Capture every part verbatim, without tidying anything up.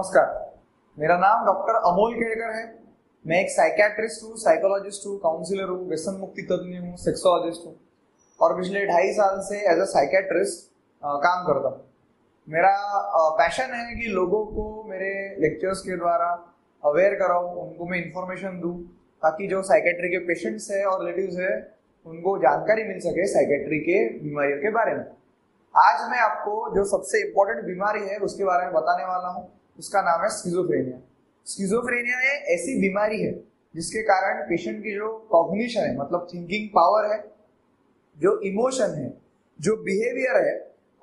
नमस्कार, मेरा नाम डॉक्टर अमोल केड़कर है। मैं एक साइकियाट्रिस्ट हूँ, साइकोलॉजिस्ट हूँ, काउंसलर हूँ, व्यसन मुक्ति तज्ञ हूँ, सेक्सोलॉजिस्ट हूँ और पिछले ढाई साल से एज अ साइकियाट्रिस्ट काम करता हूँ। मेरा पैशन है कि लोगों को मेरे लेक्चर्स के द्वारा अवेयर कराऊँ, उनको मैं इंफॉर्मेशन दूँ ताकि जो साइकियाट्री के पेशेंट्स है और रिलेटिव्स है उनको जानकारी मिल सके साइकियाट्री के बीमारियों के बारे में। आज मैं आपको जो सबसे इम्पोर्टेंट बीमारी है उसके बारे में बताने वाला हूँ। उसका नाम है स्किज़ोफ्रेनिया। स्किज़ोफ्रेनिया एक ऐसी बीमारी है जिसके कारण पेशेंट की जो कॉग्निशन है, मतलब थिंकिंग पावर है, जो इमोशन है, जो बिहेवियर है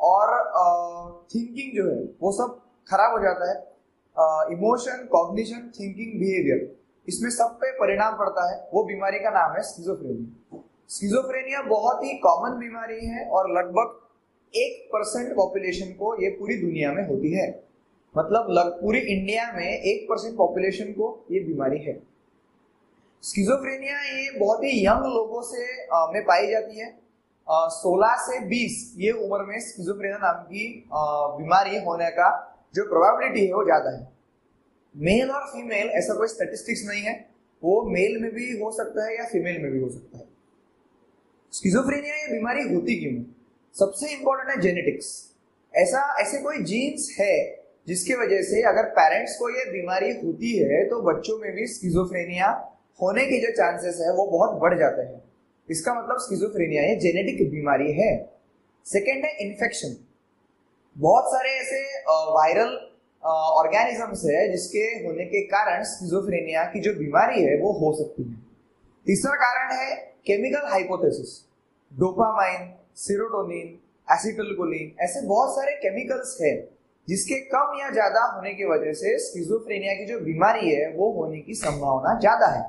और थिंकिंग uh, जो है वो सब खराब हो जाता है। इमोशन, कॉग्निशन, थिंकिंग, बिहेवियर, इसमें सब पे परिणाम पड़ता है। वो बीमारी का नाम है स्किज़ोफ्रेनिया। स्किज़ोफ्रेनिया बहुत ही कॉमन बीमारी है और लगभग एक परसेंट पॉपुलेशन को ये पूरी दुनिया में होती है। मतलब लग पूरी इंडिया में एक परसेंट पॉपुलेशन को ये बीमारी है। स्किज़ोफ्रेनिया ये बहुत ही यंग लोगों से आ, में पाई जाती है। सोलह से बीस ये उम्र में स्किज़ोफ्रेनिया नाम की बीमारी होने का जो प्रोबेबिलिटी है वो ज्यादा है। मेल और फीमेल ऐसा कोई स्टैटिस्टिक्स नहीं है, वो मेल में भी हो सकता है या फीमेल में भी हो सकता है। स्किज़ोफ्रेनिया ये बीमारी होती क्यों है? सबसे इंपॉर्टेंट है जेनेटिक्स। ऐसा ऐसे कोई जीन्स है जिसकी वजह से अगर पेरेंट्स को ये बीमारी होती है तो बच्चों में भी स्किज़ोफ्रेनिया होने के जो चांसेस है वो बहुत बढ़ जाते हैं। इसका मतलब स्किज़ोफ्रेनिया ये जेनेटिक बीमारी है। सेकेंड है इन्फेक्शन। बहुत सारे ऐसे वायरल ऑर्गेनिजम्स है जिसके होने के कारण स्किज़ोफ्रेनिया की जो बीमारी है वो हो सकती है। तीसरा कारण है chemical hypothesis. Dopamine, serotonin, acetylcholine, ऐसे बहुत सारे केमिकल्स है जिसके कम या ज्यादा होने की वजह से स्किज़ोफ्रेनिया की जो बीमारी है वो होने की संभावना ज्यादा है।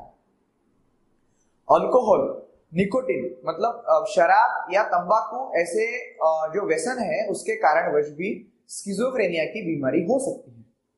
अल्कोहल, निकोटिन, मतलब शराब या तंबाकू, ऐसे जो व्यसन है उसके कारणवश भी स्किज़ोफ्रेनिया की बीमारी हो सकती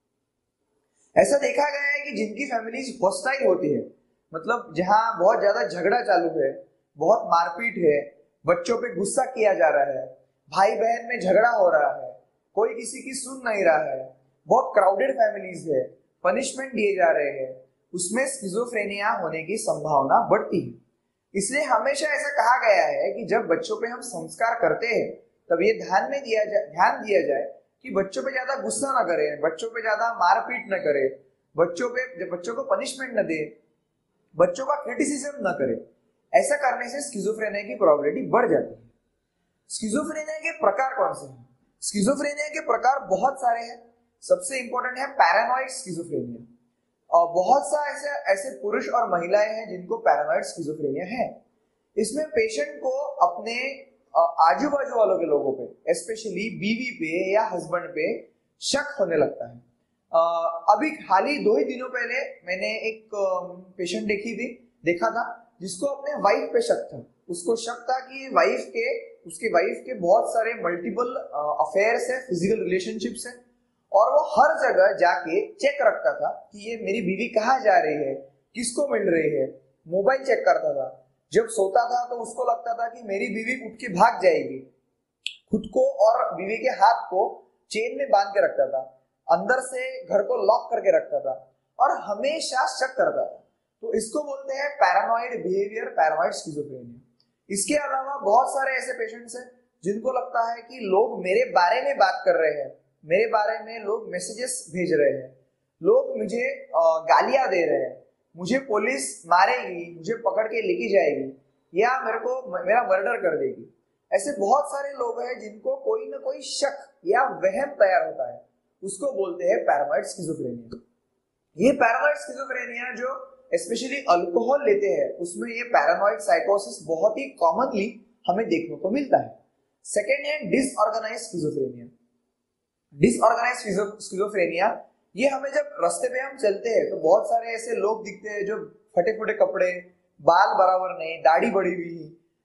है। ऐसा देखा गया है कि जिनकी फैमिलीज हॉस्टाइल होती है, मतलब जहां बहुत ज्यादा झगड़ा चालू है, बहुत मारपीट है, बच्चों पे गुस्सा किया जा रहा है, भाई बहन में झगड़ा हो रहा है, कोई किसी की सुन नहीं रहा है, बहुत क्राउडेड फैमिलीज है, पनिशमेंट दिए जा रहे हैं, उसमें स्किज़ोफ्रेनिया होने की संभावना बढ़ती है। इसलिए हमेशा ऐसा कहा गया है कि जब बच्चों पे हम संस्कार करते हैं तब ये ध्यान में दिया जाए ध्यान दिया जाए कि बच्चों पे ज्यादा गुस्सा ना करें, बच्चों पे ज्यादा मारपीट न करें, बच्चों पे बच्चों को पनिशमेंट न दे, बच्चों का क्रिटिसिज्म न करे। ऐसा करने से स्किज़ोफ्रेनिया की प्रोबेबिलिटी बढ़ जाती है। स्किज़ोफ्रेनिया के प्रकार कौन से हैं? स्किज़ोफ्रेनिया के प्रकार बहुत सारे हैं। सबसे इंपॉर्टेंट है पैरानॉइड स्किज़ोफ्रेनिया। और बहुत सा ऐसे ऐसे पुरुष और महिलाएं हैं जिनको पैरानॉइड स्किज़ोफ्रेनिया है। इसमें पेशेंट को अपने आजू बाजू वालों के लोगों पे, स्पेशली बीवी पे या हस्बैंड पे शक होने लगता है। अभी हाल ही दो ही दिनों पहले मैंने एक पेशेंट देखी थी देखा था जिसको अपने वाइफ पे शक था। उसको शक था कि वाइफ के उसके वाइफ के बहुत सारे मल्टीपल अफेयर्स है, फिजिकल रिलेशनशिप्स है, और वो हर जगह जाके चेक रखता था कि ये मेरी बीवी कहाँ जा रही है, किसको मिल रही है। मोबाइल चेक करता था। जब सोता था तो उसको लगता था कि मेरी बीवी उठ के भाग जाएगी। खुद को और बीवी के हाथ को चेन में बांध के रखता था, अंदर से घर को लॉक करके रखता था और हमेशा शक करता था। तो इसको बोलते हैं पैरानॉइड बिहेवियर, पैरानॉइड स्किज़ोफ्रेनिया। इसके अलावा बहुत सारे ऐसे पेशेंट्स हैं जिनको लगता है कि लोग मेरे बारे में बात कर रहे हैं, मेरे बारे में लोग मैसेजेस भेज रहे हैं, लोग मुझे गालियां दे रहे हैं, मुझे पुलिस मारेगी, मुझे पकड़ के लेके जाएगी या मेरे को मेरा मर्डर कर देगी। ऐसे बहुत सारे लोग हैं जिनको कोई ना कोई शक या वहम तैयार होता है, उसको बोलते हैं पैरानॉइड स्किज़ोफ्रेनिया। ये पैरानॉइड स्किज़ोफ्रेनिया जो स्पेशली अल्कोहल लेते हैं उसमें ये पैरानॉइड साइकोसिस बहुत ही कॉमनली हमें देखने को मिलता है। सेकेंड है डिसऑर्गेनाइज्ड स्किज़ोफ्रेनिया। डिसऑर्गेनाइज्ड स्किज़ोफ्रेनिया ये हमें जब रास्ते पे हम चलते हैं तो बहुत सारे ऐसे लोग दिखते हैं जो फटे फटे कपड़े, बाल बराबर नहीं, दाढ़ी बढ़ी हुई,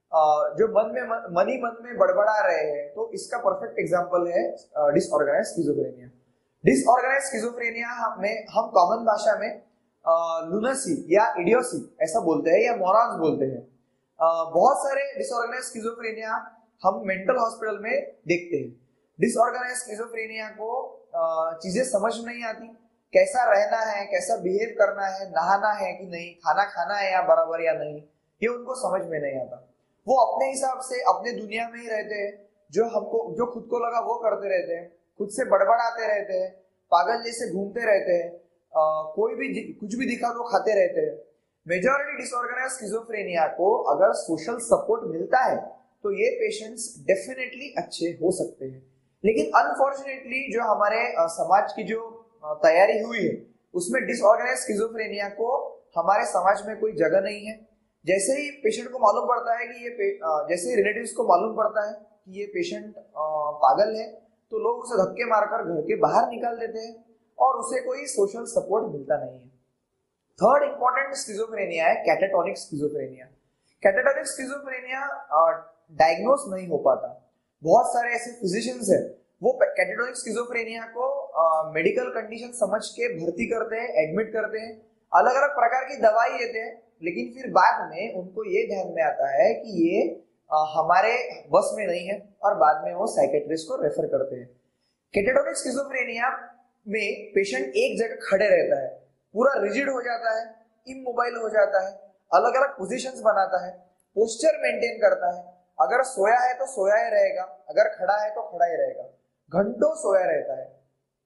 जो मन में मन ही मन में बड़बड़ा रहे हैं। तो इसका परफेक्ट एग्जांपल है डिसऑर्गेनाइज्ड स्किज़ोफ्रेनिया। डिसऑर्गेनाइज्ड स्किज़ोफ्रेनिया में हम कॉमन भाषा में लूनासी या इडियोसी ऐसा बोलते हैं या मोरान्स बोलते हैं। बहुत सारे डिसऑर्गेनाइज्ड स्किज़ोफ्रेनिया हम मेंटल हॉस्पिटल में देखते हैं। डिसऑर्गेनाइज्ड स्किज़ोफ्रेनिया को चीजें समझ नहीं आती, कैसा रहना है, कैसा बिहेव करना है, नहाना है कि नहीं, खाना खाना है या बराबर या नहीं, ये उनको समझ में नहीं आता। वो अपने हिसाब से अपने दुनिया में ही रहते हैं, जो हमको जो खुद को लगा वो करते रहते हैं, खुद से बड़बड़ाते रहते हैं, पागल जैसे घूमते रहते हैं, कोई भी कुछ भी दिखा तो खाते रहते हैं। मेजॉरिटी डिसऑर्गेनाइज स्किज़ोफ्रेनिया को अगर सोशल सपोर्ट मिलता है तो ये पेशेंट्स डेफिनेटली अच्छे हो सकते हैं। लेकिन अनफॉर्चुनेटली जो हमारे समाज की जो तैयारी हुई है उसमें डिसऑर्गेनाइज स्किज़ोफ्रेनिया को हमारे समाज में कोई जगह नहीं है। जैसे ही पेशेंट को मालूम पड़ता है कि ये जैसे ही रिलेटिव्स को मालूम पड़ता है कि ये पेशेंट पागल है तो लोग उसे धक्के मारकर घर के बाहर निकाल देते हैं और उसे कोई सोशल सपोर्ट मिलता नहीं है। थर्ड इंपॉर्टेंट स्किज़ोफ्रेनिया है catatonic schizophrenia. Catatonic schizophrenia diagnose नहीं हो पाता। बहुत सारे ऐसे फिजिशियंस हैं वो कैटाटोनिक स्किज़ोफ्रेनिया को मेडिकल कंडीशन समझ के भर्ती करते हैं, एडमिट करते हैं, अलग अलग प्रकार की दवाई देते हैं, लेकिन फिर बाद में उनको ये ध्यान में आता है कि ये आ, हमारे बस में नहीं है और बाद में वो साइकेट्रिस्ट को रेफर करते हैं। कैटाटोनिक स्किज़ोफ्रेनिया में पेशेंट एक जगह खड़े रहता है, पूरा रिजिड हो जाता है, इमोबाइल हो जाता है, अलग अलग पोजीशंस बनाता है, पोस्चर मेंटेन करता है। अगर सोया है तो सोया ही रहेगा, अगर खड़ा है तो खड़ा ही रहेगा, घंटों सोया रहता है,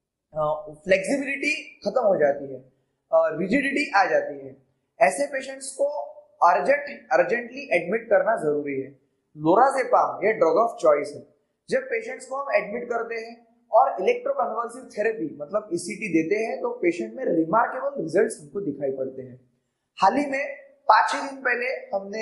फ्लेक्सिबिलिटी खत्म हो जाती है, रिजिडिटी आ जाती है। ऐसे पेशेंट्स को अर्जेंट अर्जेंटली एडमिट करना जरूरी है। लोराज़ेपाम ये ड्रग ऑफ चॉइस है। जब पेशेंट्स को हम एडमिट करते हैं और इलेक्ट्रोकन्वल्सिव थेरेपी मतलब ईसीटी देते हैं तो पेशेंट में रिमार्केबल रिजल्ट्स हमको दिखाई पड़ते हैं। हाल ही में पांच ही दिन पहले हमने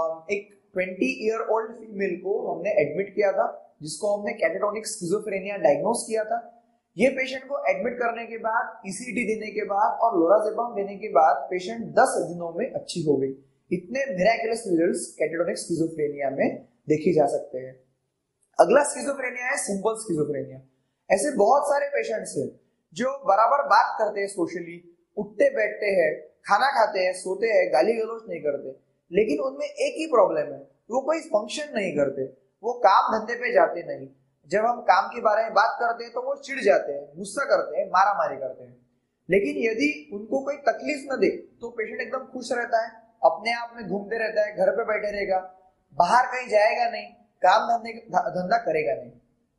एक ट्वेंटी ईयर ओल्ड फीमेल को हमने एडमिट किया था, जिसको हमने कैटाटोनिक स्किज़ोफ्रेनिया डायग्नोस किया था। ये पेशेंट को एडमिट करने के बाद, ईसीटी देने के बाद और लोराज़ेपाम देने के बाद पेशेंट दस दिनों में अच्छी हो गई। इतने मिरेकुलस रिजल्ट्स कैटाटोनिक स्किज़ोफ्रेनिया में देखे जा सकते हैं। अगला स्किज़ोफ्रेनिया है सिंपल स्किज़ोफ्रेनिया। ऐसे बहुत सारे पेशेंट्स हैं जो बराबर बात करते हैं, सोशली उठते बैठते हैं, खाना खाते हैं, सोते हैं, गाली गलौज नहीं करते, लेकिन उनमें एक ही प्रॉब्लम है, वो कोई फंक्शन नहीं करते, वो काम धंधे पे जाते नहीं। जब हम काम के बारे में बात करते हैं तो वो चिढ़ जाते हैं, गुस्सा करते हैं, मारा मारी करते हैं। लेकिन यदि उनको कोई तकलीफ न दे तो पेशेंट एकदम खुश रहता है, अपने आप में घूमते रहता है, घर पे बैठे रहेगा, बाहर कहीं जाएगा नहीं, काम धंधे धंधा करेगा नहीं।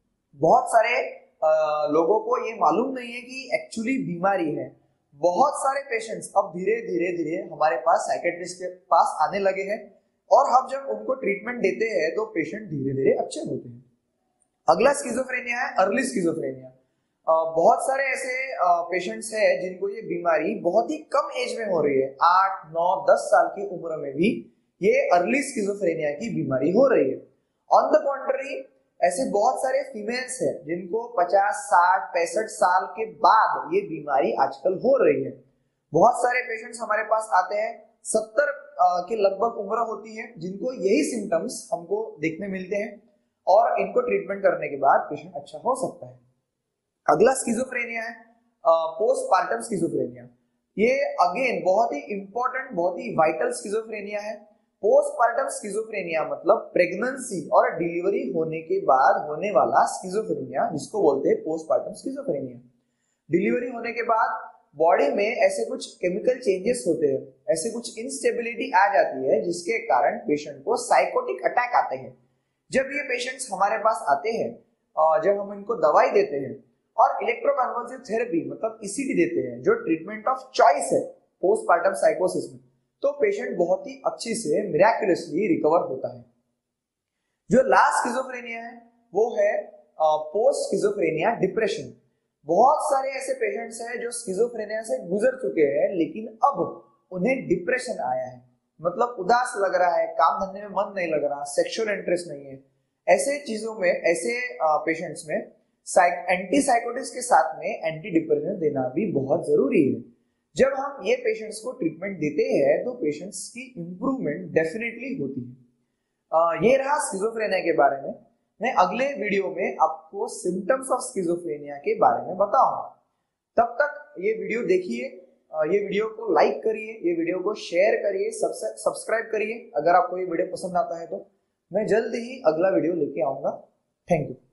बहुत सारे आ, लोगों को ये मालूम नहीं है कि एक्चुअली बीमारी है। बहुत सारे पेशेंट्स अब धीरे धीरे धीरे हमारे पास साइकेट्रिस्ट के पास आने लगे हैं और हम जब उनको ट्रीटमेंट देते हैं तो पेशेंट धीरे धीरे अच्छे होते हैं। अगला स्किज़ोफ्रेनिया है अर्ली स्किज़ोफ्रेनिया। बहुत सारे ऐसे पेशेंट्स हैं जिनको ये बीमारी बहुत ही कम एज में हो रही है, आठ नौ दस साल की उम्र में भी ये अर्ली स्किज़ोफ्रेनिया की बीमारी हो रही है। ऑन द कॉन्ट्ररी ऐसे बहुत सारे फीमेल्स हैं जिनको पचास साठ पैंसठ साल के बाद ये बीमारी आजकल हो रही है। बहुत सारे पेशेंट्स हमारे पास आते हैं सत्तर के लगभग उम्र होती है जिनको यही सिम्टम्स हमको देखने मिलते हैं और इनको ट्रीटमेंट करने के बाद पेशेंट अच्छा हो सकता है। अगला स्किज़ोफ्रेनिया है पोस्टपार्टम स्किज़ोफ्रेनिया। ये अगेन बहुत ही इंपॉर्टेंट, बहुत ही वाइटल स्किज़ोफ्रेनिया है। पोस्टपार्टम स्किज़ोफ्रेनिया मतलब प्रेगनेंसी और डिलीवरी होने के बाद होने वाला स्किज़ोफ्रेनिया, जिसको बोलते हैं पोस्टपार्टम स्किज़ोफ्रेनिया। डिलीवरी होने के बाद बॉडी में ऐसे कुछ केमिकल चेंजेस होते हैं, ऐसे कुछ इंस्टेबिलिटी आ जाती है जिसके कारण पेशेंट को साइकोटिक अटैक आते हैं। जब ये पेशेंट्स हमारे पास आते हैं, जब हम इनको दवाई देते हैं और इलेक्ट्रोकन्वल्सिव थेरेपी मतलब ईसीटी देते हैं जो ट्रीटमेंट ऑफ चॉइस है पोस्टपार्टम साइकोसिस में, तो पेशेंट बहुत ही अच्छी से मिरेकुलसली रिकवर होता है। जो लास्ट स्किज़ोफ्रेनिया है वो है पोस्ट स्किज़ोफ्रेनिया डिप्रेशन। बहुत सारे ऐसे पेशेंट्स हैं जो स्किज़ोफ्रेनिया से गुजर चुके हैं लेकिन अब उन्हें डिप्रेशन आया है, मतलब उदास लग रहा है, काम धंधे में मन नहीं लग रहा, सेक्सुअल इंटरेस्ट नहीं है। ऐसे चीजों में, ऐसे पेशेंट्स में एंटी साइकोटिक्स के साथ में एंटी डिप्रेशन देना भी बहुत जरूरी है। जब हम ये पेशेंट्स को ट्रीटमेंट देते हैं तो पेशेंट्स की इंप्रूवमेंट डेफिनेटली होती है। आ, ये रहा स्किज़ोफ्रेनिया के बारे में। मैं अगले वीडियो में आपको सिम्टम्स ऑफ स्किज़ोफ्रेनिया के बारे में बताऊंगा। तब तक ये वीडियो देखिए, ये वीडियो को लाइक करिए, ये वीडियो को शेयर करिए, सब्सक्राइब करिए। अगर आपको ये वीडियो पसंद आता है तो मैं जल्द ही अगला वीडियो लेके आऊंगा। Thank you.